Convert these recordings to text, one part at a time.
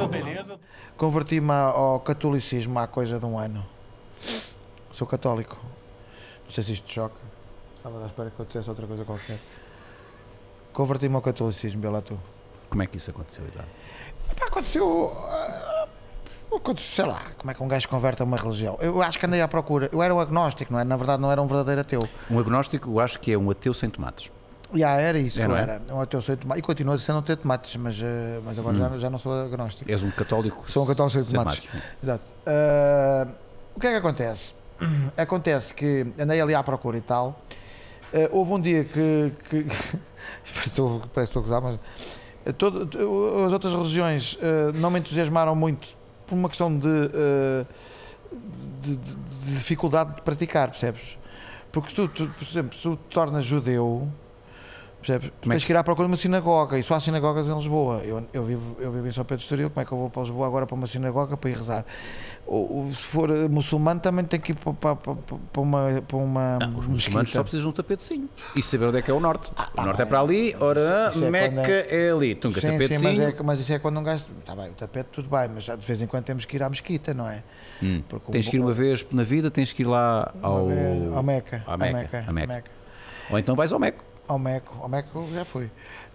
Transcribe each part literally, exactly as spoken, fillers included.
Então, beleza. Converti-me ao catolicismo há coisa de um ano. Sou católico. Não sei se isto te choca. Estava à espera que eu dissesse outra coisa qualquer. Converti-me ao catolicismo, vê lá tu. Como é que isso aconteceu, Eduardo? Epá, aconteceu, ah, aconteceu, sei lá, como é que um gajo converte a uma religião? Eu acho que andei à procura. Eu era um agnóstico, não é? Na verdade não era um verdadeiro ateu. Um agnóstico, eu acho que é um ateu sem tomates. E ah, era isso É, que eu não é? era. Um ateu sem tomates. E continuo sendo um ateu de tomates, mas, ah, mas agora Hum. já, já não sou agnóstico. És um católico Sou um católico sem tomates. Exato. Ah, o que é que acontece? Acontece que andei ali à procura e tal. Ah, houve um dia que. que parece que estou parece que estou a gozar, mas. Todo, as outras religiões uh, não me entusiasmaram muito por uma questão de, uh, de, de, de dificuldade de praticar, percebes? Porque se tu, tu, por exemplo, se tu te tornas judeu, percebes? Tu tens que ir à procura de uma sinagoga, e só há sinagogas em Lisboa. Eu, eu, vivo, eu vivo em São Pedro de Estoril, como é que eu vou para Lisboa agora para uma sinagoga para ir rezar? Ou, ou se for muçulmano também tem que ir para, para, para, para uma, para uma Não, os muçulmanos mesquita. só precisam de um tapetezinho e saber onde é que é o norte. Ah, o norte bem. é para ali, ora, Isso é Meca quando é ali. Tunga, Sim, sim, mas, tapetezinho. é, mas isso é quando um gajo. Está bem, o tapete tudo bem, mas já de vez em quando temos que ir à mesquita, não é? Hum. Porque Tens um- que ir uma vez na vida, tens que ir lá ao, ao Meca, à ao Meca, Meca, à Meca. Meca. Ou então vais ao Meco. Ao Meco, ao Meco já fui.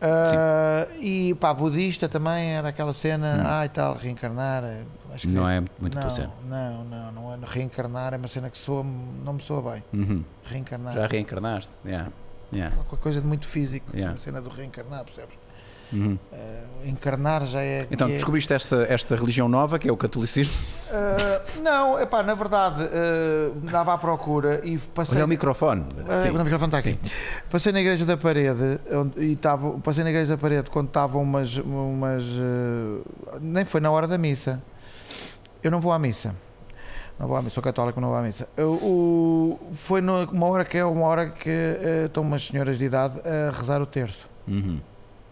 Ah, e pá, budista também era aquela cena, Hum. ah e tal, reencarnar. Acho que Não sim. é muito a não, tua cena. não, não, não é reencarnar, é uma cena que soa, não me soa bem. Uhum. Reencarnar. Já reencarnaste. Yeah. Yeah. Qualquer coisa de muito físico, Yeah. a cena do reencarnar, percebes? Uhum. Ah, encarnar já é. Então, é- descobriste esta, esta religião nova, que é o catolicismo. Ah, não, epá, na verdade, ah, andava à procura e passei. Olha o microfone. Ah, Sim. o microfone está aqui. Passei na igreja da parede, onde, e estava, passei na igreja da parede quando estavam umas, umas ah, nem foi na hora da missa. Eu não vou à missa. Não vou à missa, sou católico, não vou à missa. Eu, o, foi numa hora que é uma hora que ah, estão umas senhoras de idade a rezar o terço. Uhum.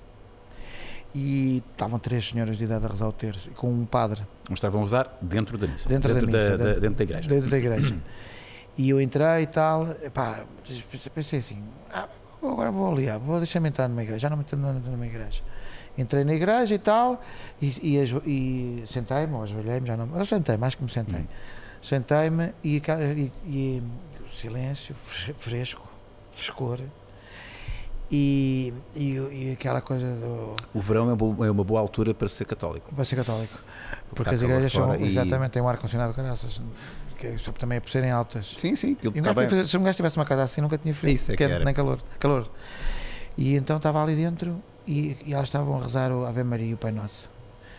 E estavam três senhoras de idade a rezar o terço, com um padre. Mas estavam a usar dentro da missa. Dentro da missa, da, dentro- dentro da igreja. Dentro da igreja. E eu entrei e tal, epá, pensei assim, ah, agora vou ali, ah, vou deixar-me entrar numa igreja, já não me entro numa igreja. Entrei na igreja e tal, e, e, ajo- e sentei-me, ou ajoelhei-me, já não, eu sentei-me, acho que me sentei. Hum. Sentei-me e, ca- e, e silêncio, fres- fresco, frescor, e, e, e aquela coisa do, O verão é bo- é uma boa altura para ser católico. para ser católico. Porque está as calor igrejas são, fora e- exatamente, têm um ar-condicionado de graças, que é só também é por serem altas. Sim, sim. Aquilo E um está gajo bem. tinha que fazer- se um gajo tivesse uma casa assim, nunca tinha frio, Isso é que quente, era. nem calor, calor. E então estava ali dentro e, e elas estavam a rezar o Ave Maria e o Pai Nosso.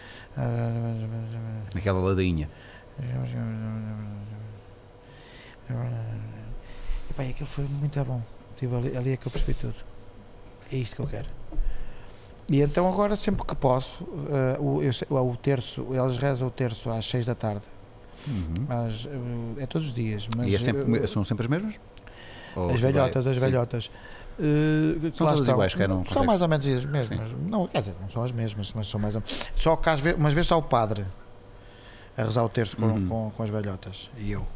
Naquela ladainha. E pá, aquilo foi muito bom. Tive ali, ali é que eu percebi tudo. É isto que eu quero. E então agora, sempre que posso, eh, o, eu sei- o terço, eles rezam o terço às seis da tarde. Uhum. Às, eh, é todos os dias. Mas, E é sempre, eh, são sempre as mesmas? Ou As vai- velhotas, as Sim. velhotas. Uh, São lá todas estão. iguais, que não São consegues- mais ou menos as mesmas. Não, quer dizer, não são as mesmas, mas são mais ou menos. Só que às vezes, umas vezes só o padre a rezar o terço com, Uhum. com, com as velhotas. E eu.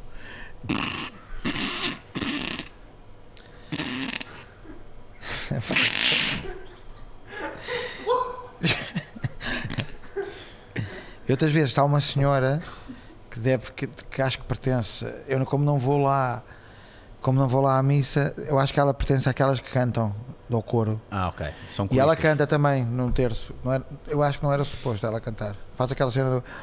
E outras vezes está uma senhora que deve, que, que acho que pertence, eu não- como não vou lá, como não vou lá à missa, eu acho que ela pertence àquelas que cantam do coro. Ah, ok. São E ela coristas. canta também num terço. Não era, eu acho que não era suposto ela cantar. Faz aquela cena do.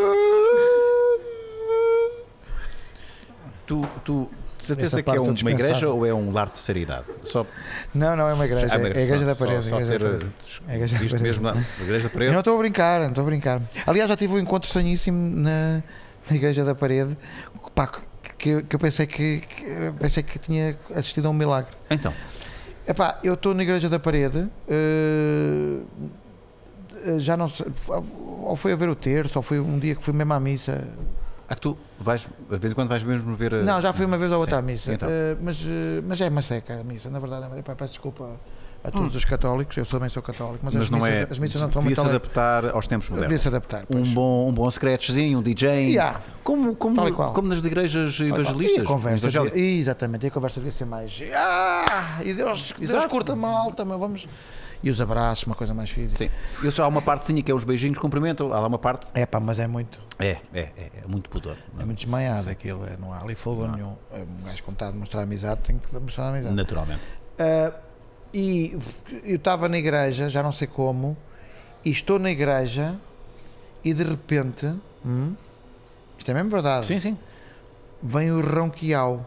Tu, tu de certeza Essa que é parte um- eu uma dispensava. igreja ou é um lar de terceira idade? Só Não, não é uma igreja. Ah, É a igreja da só- parede. Só, a igreja ter, da parede. eh, É a igreja da isto parede. mesmo, não. A igreja da Eu parede. não estou a brincar, não estou a brincar. Aliás, já tive um encontro estranhíssimo na, na igreja da parede. Pá, que, que eu pensei que, que pensei que tinha assistido a um milagre. Então, Epá, eu estou na igreja da parede, eh, já não sei, ou foi a ver o terço, ou foi um dia que fui mesmo à missa. ah, que tu vais, de vez em quando vais mesmo ver. a- Não, já fui uma vez ou outra Sim. à missa, Então. eh, mas, eh, mas é uma seca a missa, na verdade. Epá, peço desculpa a todos Hum. os católicos. Eu também sou católico, mas, Mas as não missas, é. as missas não estão Devia muito se ale- adaptar aos tempos modernos. Devia se adaptar. pois. Um bom, um bom scratchzinho, um D J. Yeah. Como, como, Tal e qual. como nas igrejas E evangelistas. a conversa evangélicas. devia, exatamente, e a conversa devia ser mais ah, e Deus, Deus Exato. curta malta, mas vamos. E os abraços, uma coisa mais física. Sim. Eles já há uma partezinha que é os beijinhos, cumprimentam. Há lá uma parte. É pá, mas é muito, É, é, é, é muito pudor. é muito desmaiado aquilo, é, não há ali fogo nenhum. É um gajo contado de mostrar amizade, tem que mostrar amizade. Naturalmente. Ah, e eu estava na igreja, já não sei como, e estou na igreja e de repente, hum, isto é mesmo verdade, Sim, sim. vem o ronquial.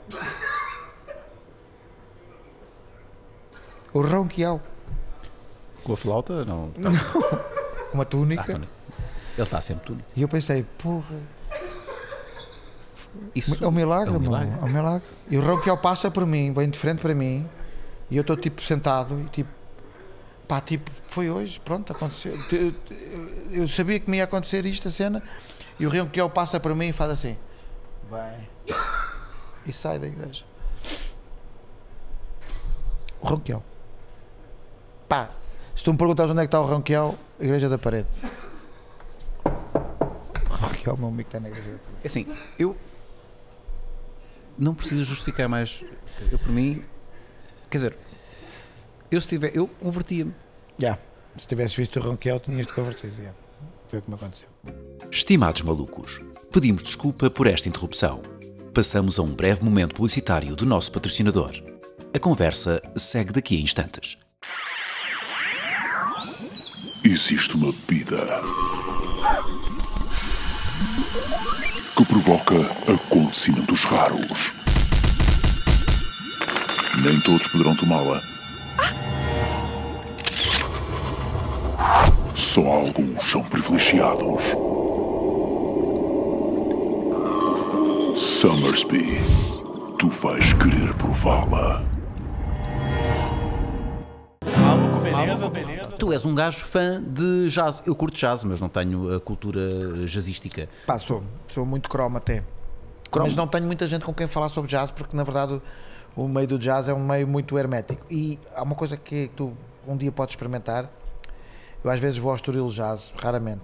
O ronquial. Com a flauta, não. Tá. Uma Ah, túnica. túnica. Ele está sempre túnico. E eu pensei, porra, Isso é um milagre, é um meu, milagre. é um milagre. E o ronquial passa por mim, bem de frente para mim, e eu estou tipo sentado e tipo, pá, tipo, foi hoje, pronto, aconteceu. Eu- Eu sabia que me ia acontecer isto, a cena, e o ronquial passa por mim e faz assim, bem, e sai da igreja. O ronquial. Pá, se tu me perguntas onde é que está o ronquial, a igreja da parede. O ronquial, o meu amigo está na igreja da parede. É assim, eu não preciso justificar mais. Eu, por mim, quer dizer, eu se tiver, eu convertia-me. Já, se tivesses visto o ronquial, tinhas-te convertido. já. Foi o que me aconteceu. Estimados malucos, pedimos desculpa por esta interrupção. Passamos a um breve momento publicitário do nosso patrocinador. A conversa segue daqui a instantes. Existe uma bebida que provoca acontecimentos raros. Nem todos poderão tomá-la. Só alguns são privilegiados. Summersby, tu vais querer prová-la. Tu és um gajo fã de jazz. Eu curto jazz, mas não tenho a cultura jazzística. Pá, sou, sou muito cromo até. Cromo? Mas não tenho muita gente com quem falar sobre jazz, porque na verdade o, o meio do jazz é um meio muito hermético. E há uma coisa que tu um dia podes experimentar. Eu às vezes vou ao Estoril Jazz, raramente.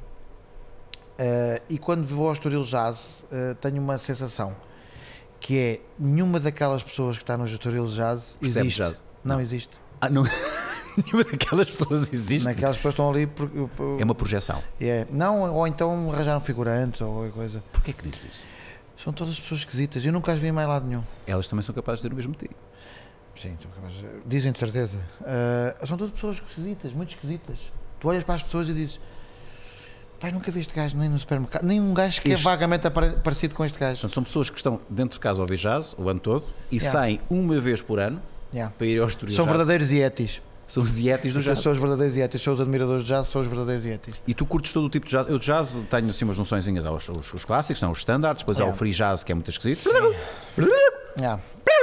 Uh, e quando vou ao Estoril Jazz, uh, tenho uma sensação que é nenhuma daquelas pessoas que está no Estoril Jazz Percebe existe. jazz? Não, Não. existe. Ah, não. Nenhuma daquelas pessoas existe. Naquelas pessoas estão ali por, por, É uma projeção. é, não, ou então arranjaram figurantes ou qualquer coisa. Porquê que dizes isso? São todas pessoas esquisitas. Eu nunca as vi em mais lado nenhum. Elas também são capazes de dizer o mesmo de ti. Sim, são capazes de- dizem de certeza. Uh, são todas pessoas esquisitas, muito esquisitas. Tu olhas para as pessoas e dizes: pai, nunca vi este gajo nem no supermercado, nem um gajo que Este- é vagamente apare- parecido com este gajo. Portanto, são pessoas que estão dentro de casa a ouvir jazz o ano todo e Yeah. saem uma vez por ano Yeah. para ir ao Estoril São Jazz. verdadeiros yetis. São os yetis do Eu jazz. sou os verdadeiros yetis, sou os admiradores de jazz, sou os verdadeiros yetis. E tu curtes todo o tipo de jazz. Eu de jazz tenho assim umas noçõezinhas aos os, os clássicos, são os standards, depois há Yeah. o free jazz que é muito esquisito. Yeah.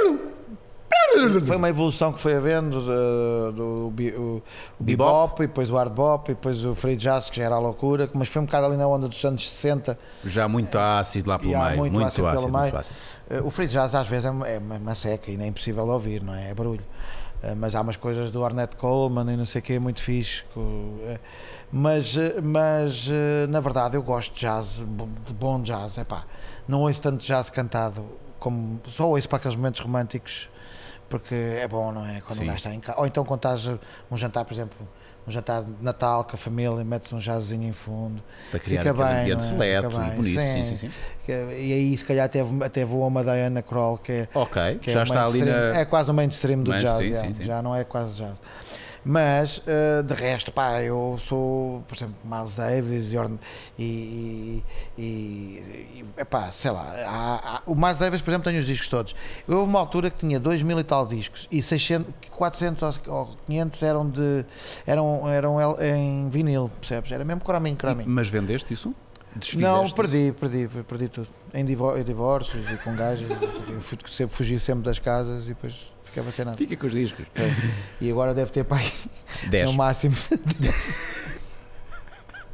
Foi uma evolução que foi havendo uh, do bi- o, o bebop, e depois o hard bop, e depois o free jazz, que já era a loucura, mas foi um bocado ali na onda dos anos sessenta. Já muito ácido lá pelo E há meio. muito Muito, ácido ácido, pelo muito meio. ácido. Uh, o free jazz às vezes é uma, é uma- uma seca e nem é impossível de ouvir, não é? É barulho. Uh, mas há umas coisas do Ornette Coleman e não sei o que, muito fixe. que, uh, mas, uh, mas uh, na verdade eu gosto de jazz, bo- de bom jazz. Epá, não ouço tanto jazz cantado, como só ouço para aqueles momentos românticos, porque é bom, não é? Quando Sim. um gajo está em casa. Ou então quando estás uh, um jantar, por exemplo, um jantar de Natal com a família, metes um jazzinho em fundo. Para criar Fica aquele bem, ambiente não é? seleto Fica e bem, bonito. Sim, sim. sim, sim. Que- E aí se calhar até, até voa uma Diana Kroll, que é, Ok, que é já o está ali mainstream. na. É quase o mainstream do Mas, jazz, sim, já, sim, sim. já não é quase jazz. Mas, uh, de resto, pá, eu sou, por exemplo, Miles Davis e, Orn- e, e, e epá, sei lá, há- há- o Miles Davis, por exemplo, tem os discos todos. Eu houve uma altura que tinha dois mil e tal discos e seiscentos, quatrocentos ou quinhentos eram, de, eram, eram el- em vinil, percebes? Era mesmo crominho, crominho. Mas vendeste isso? Desfizeste Não, isso? perdi, perdi, perdi tudo. Em, divor em divórcios e com gajos, eu fui, sempre, fugi sempre das casas e depois ficava sem nada. Fica com os discos. E agora deve ter pai dez. no máximo.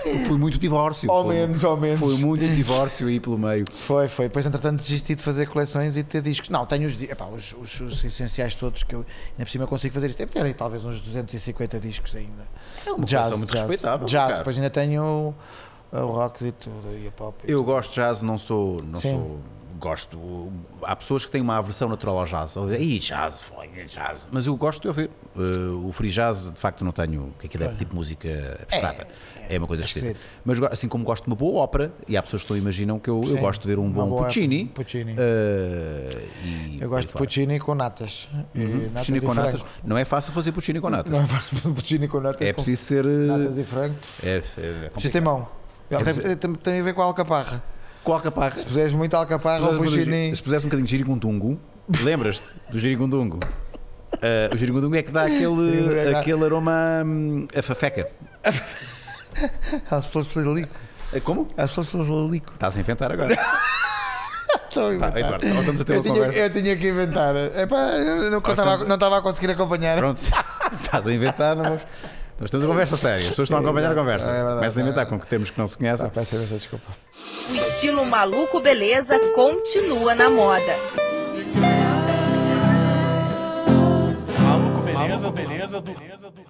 Foi muito divórcio. Ao foi, menos, ao menos. Foi muito divórcio aí pelo meio. Foi, foi. Depois, entretanto, desisti de fazer coleções e de ter discos. Não, tenho os, di- epá, os, os, os essenciais todos que eu, ainda por cima, consigo fazer isto. Deve ter aí talvez uns duzentos e cinquenta discos ainda. É uma Jazz, coleção muito jazz, respeitável. Jazz, cara. depois ainda tenho o, o rock e tudo, e a pop. e Eu tudo. gosto de jazz, não sou. Não Sim. sou gosto. Há pessoas que têm uma aversão natural ao jazz. Ih, jazz, foi, jazz. Mas eu gosto de ouvir. Uh, o free jazz, de facto, não tenho. O que é que é tipo música abstrata? É, uma coisa esquisita. esquisito. Mas go- assim como gosto de uma boa ópera, e há pessoas que não imaginam que eu, eu Sim, gosto de ver um uma bom boa Puccini. Puccini. uh, e Eu por aí gosto de fora. Puccini com natas. E natas Puccini e com natas. frango. Não é fácil fazer Puccini com natas. Não é Puccini com natas. É com preciso ser. uh, natas e frango. É, é, é Preciso complicado. ter mão. Ele preciso- tem, tem, tem a ver com a alcaparra. Com alcaparra. Se puseres muito alcaparra ou Puccini. Se puseres um bocadinho de girigundungo, lembras-te do girigundungo? Uh, o girigundungo é que dá aquele, aquele aroma hum, a fafeca. As pessoas precisam de lico. Uh, Como? As pessoas precisam de lico. Estás a inventar agora. Estou a Pá, inventar. Eduardo, nós estamos a ter Eu uma tinha, conversa. eu tinha que inventar. Epá, eu não estava estamos- não estava a conseguir acompanhar. Pronto, estás a inventar. Não vamos... Nós temos a conversa séria. As pessoas estão a acompanhar a conversa. É verdade, Começam a inventar é com que termos que não se conhecem. Ah, peço imensa desculpa. O estilo maluco beleza continua na moda. Maluco beleza, beleza do beleza do